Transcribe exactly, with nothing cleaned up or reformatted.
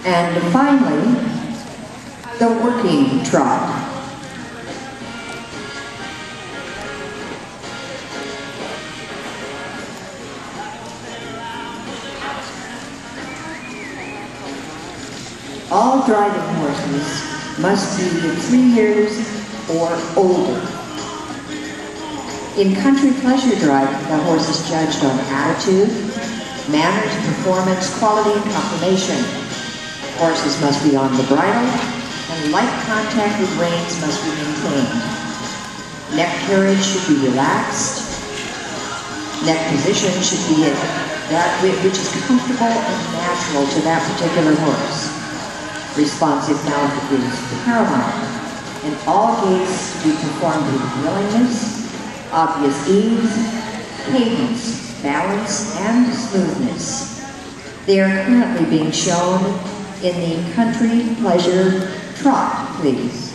And finally, the working trot. All driving horses must be three years or older. In country pleasure driving, the horse is judged on attitude, manners, performance, quality, and conformation. Horses must be on the bridle, and light contact with reins must be maintained. Neck carriage should be relaxed. Neck position should be at that which is comfortable and natural to that particular horse. Responsive mouth is paramount, and all gaits to be performed with willingness, obvious ease, cadence, balance, and smoothness. They are currently being shown in the country pleasure trot, please.